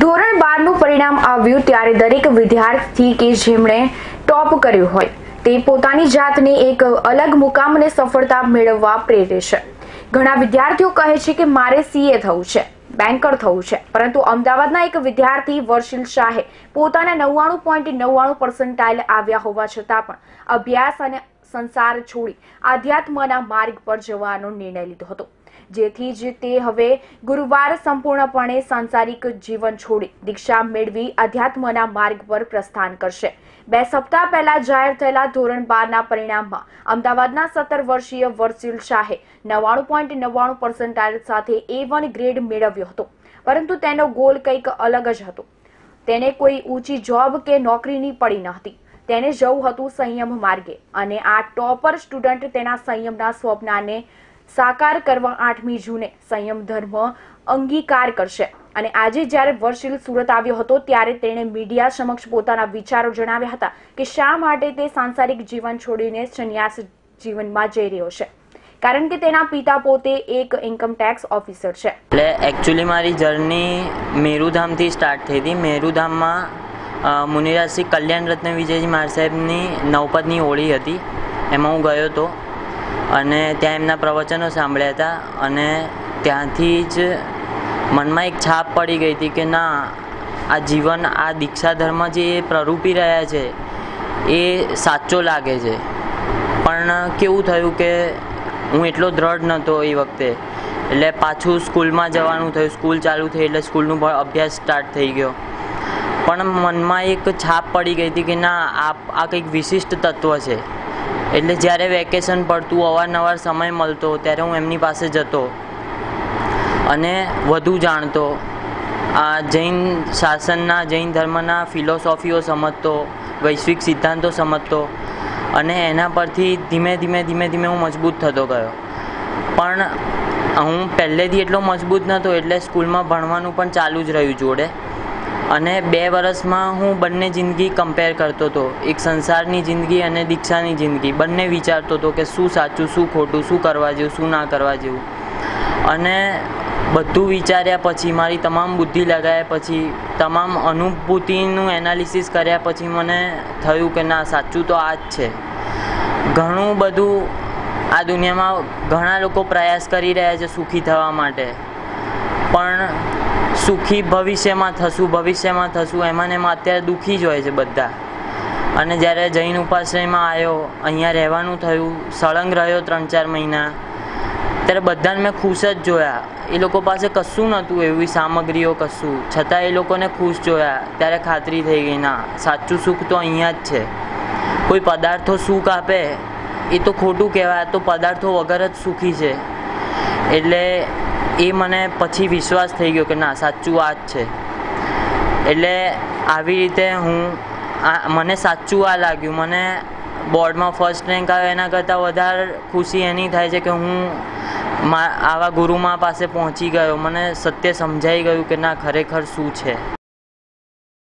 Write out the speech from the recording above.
ધોરણ 12નું પરિણામ આવ્યું ત્યારે દરેક વિદ્યાર્થી કે જેમણે ટોપ કર્યું હોય તે પોતાની જાતને એક અલગ મુકામ અને સફળતા મેળવવા પ્રેરે છે। ઘણા વિદ્યાર્થીઓ કહે છે કે મારે સીએ થવું છે, બેન્કર થવું છે, પરંતુ અમદાવાદના એક વિદ્યાર્થી વર્ષિલ શાહે પોતાના 99.99% આવ્યા હોવા છતાં પણ અભ્યાસ અને સંસાર છોડી આધ્યાત્મના માર્ગ પર જવાનો નિર્ણય લીધો હતો, જેથી જ તે હવે ગુરુવાર સંપૂર્ણપણે સાંસારિક જીવન છોડી દીક્ષા મેળવી આધ્યાત્મના માર્ગ પર પ્રસ્થાન કરશે। 2 સપ્તાહ પહેલા જાહેર થયેલા ધોરણ 12ના પરિણામમાં અમદાવાદના 17 વર્ષીય વર્ષિલ શાહે 99.99% સાથે A1 ગ્રેડ મેળવ્યો હતો, પરંતુ તેનો ગોલ કંઈક અલગ જ હતો। તેને કોઈ ઊંચી જોબ કે નોકરીની પડી ન હતી, તેને જવું હતું સંયમ માર્ગે, અને આ ટોપર સ્ટુડન્ટ તેના સંયમના સ્વપ્નને સાકાર કરવા 8મી જૂને સંયમ ધર્મ અંગીકાર કરશે। અને આજે જ્યારે વર્ષિલ સુરત આવ્યો હતો ત્યારે તેણે મીડિયા સમક્ષ પોતાના વિચારો જણાવ્યા હતા કે શા માટે તે સાંસારિક જીવન છોડીને સંન્યાસ જીવનમાં જઈ રહ્યો છે, કારણ કે તેના પિતા પોતે એક ઇન્કમ ટેક્સ ઓફિસર છે। એટલે એકચ્યુઅલી મારી જર્ની મેરુધામથી સ્ટાર્ટ થઈ હતી। મેરુધામમાં મુનિરાજશ્રી કલ્યાણ રત્ન વિજયજી મહારાજ સાહેબની નવપદની હોળી હતી, એમાં હું ગયો હતો અને ત્યાં એમના પ્રવચનો સાંભળ્યા હતા, અને ત્યાંથી જ મનમાં એક છાપ પડી ગઈ હતી કે ના, આ જીવન, આ દીક્ષા ધર્મ જે પ્રરૂપી રહ્યા છે એ સાચો લાગે છે। પણ કેવું થયું કે હું એટલો દ્રઢ નહોતો એ વખતે, એટલે પાછું સ્કૂલમાં જવાનું થયું, સ્કૂલ ચાલુ થઈ એટલે સ્કૂલનો અભ્યાસ સ્ટાર્ટ થઈ ગયો, પણ મનમાં એક છાપ પડી ગઈ હતી કે ના, આ કંઈક વિશિષ્ટ તત્વ છે। એટલે જ્યારે વેકેશન પડતું, અવારનવાર સમય મળતો, ત્યારે હું એમની પાસે જતો અને વધુ જાણતો, આ જૈન શાસનના, જૈન ધર્મના ફિલોસોફીઓ સમજતો, વૈશ્વિક સિદ્ધાંતો સમજતો, અને એના પરથી ધીમે ધીમે હું મજબૂત થતો ગયો। પણ હું પહેલેથી એટલો મજબૂત નહોતો, એટલે સ્કૂલમાં ભણવાનું પણ ચાલુ જ રહ્યું જોડે, અને 2 વર્ષમાં હું બંને જિંદગી કમ્પેર કરતો હતો, એક સંસારની જિંદગી અને દીક્ષાની જિંદગી, બંને વિચારતો હતો કે શું સાચું, શું ખોટું, શું કરવા જેવું, શું ના કરવા જેવું। અને બધું વિચાર્યા પછી, મારી તમામ બુદ્ધિ લગાવ્યા પછી, તમામ અનુભૂતિનું એનાલિસિસ કર્યા પછી મને થયું કે ના, સાચું તો આ જ છે। ઘણું બધું આ દુનિયામાં ઘણા લોકો પ્રયાસ કરી રહ્યા છે સુખી થવા માટે, પણ સુખી ભવિષ્યમાં થશું એમાં ને એમાં અત્યારે દુઃખી જ હોય છે બધા। અને જ્યારે જૈન ઉપાશ્રયમાં આવ્યો, અહીંયા રહેવાનું થયું, સળંગ રહ્યો 3-4 મહિના, ત્યારે બધાને મેં ખુશ જ જોયા। એ લોકો પાસે કશું નહોતું, એવી સામગ્રીઓ કશું, છતાં એ લોકોને ખુશ જોયા, ત્યારે ખાતરી થઈ ગઈ, ના, સાચું સુખ તો અહીંયા જ છે। કોઈ પદાર્થો સુખ આપે એ તો ખોટું કહેવાય, તો પદાર્થો વગર જ સુખી છે। એટલે એ મને પછી વિશ્વાસ થઈ ગયો કે ના, સાચું આ જ છે। એટલે આવી રીતે મને સાચું આ લાગ્યું। મને બોર્ડમાં ફર્સ્ટ રેન્ક આવ્યો, એના કરતાં વધારે ખુશી એની થાય છે કે હું આવા ગુરુમા પાસે પહોંચી ગયો, મને સત્ય સમજાઈ ગયું કે ના, ખરેખર શું છે।